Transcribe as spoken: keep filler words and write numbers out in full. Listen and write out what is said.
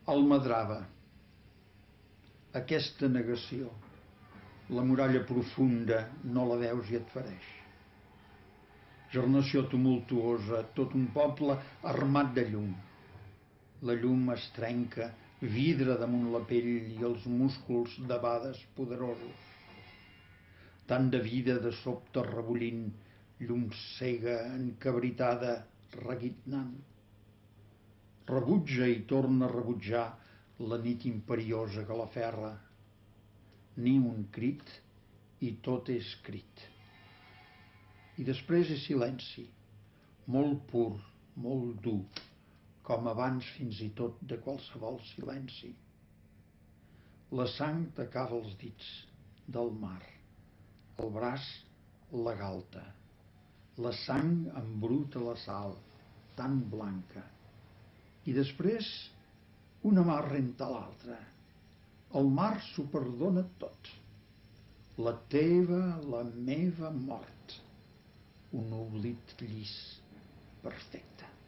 Almadrava. Aquesta negació, la muralla profunda, no la veus i et fereix. Gernació tumultuosa, tot un poble armat de llum. La llum es trenca, vidra damunt la pell i els músculs debades poderosos. Tant de vida de sobte rebullint, llum cega, encabritada, reguitnant. Rebutja i torna a rebutjar la nit imperiosa que l'aferra. Ni un crit i tot és crit. I després és silenci, molt pur, molt dur, com abans fins i tot de qualsevol silenci. La sang t'acaba els dits del mar, el braç la galta. La sang embruta la sal, tan blanca. I després una mà renta l'altra. El mar s'ho perdona tot. La teva, la meva mort. Un oblit llis, perfecte.